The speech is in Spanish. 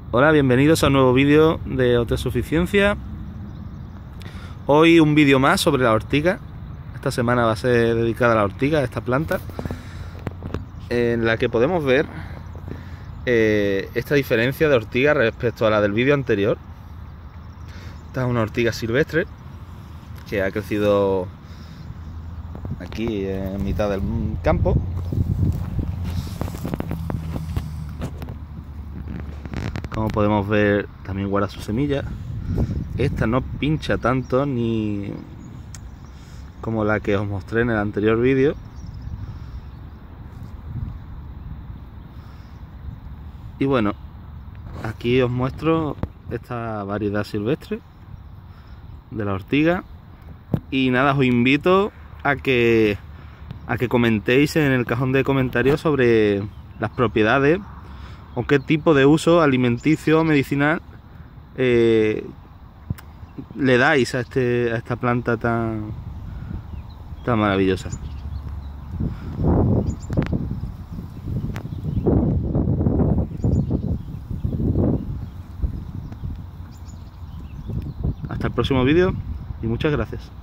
Hola, bienvenidos a un nuevo vídeo de autosuficiencia. Hoy un vídeo más sobre la ortiga. Esta semana va a ser dedicada a la ortiga, a esta planta, en la que podemos ver esta diferencia de ortiga respecto a la del vídeo anterior. Esta es una ortiga silvestre que ha crecido aquí en mitad del campo. Como podemos ver, también guarda sus semillas. Esta no pincha tanto ni como la que os mostré en el anterior vídeo. Y bueno, aquí os muestro esta variedad silvestre de la ortiga. Y nada, os invito a que comentéis en el cajón de comentarios sobre las propiedades o qué tipo de uso alimenticio o medicinal le dais a esta planta tan maravillosa. Hasta el próximo vídeo y muchas gracias.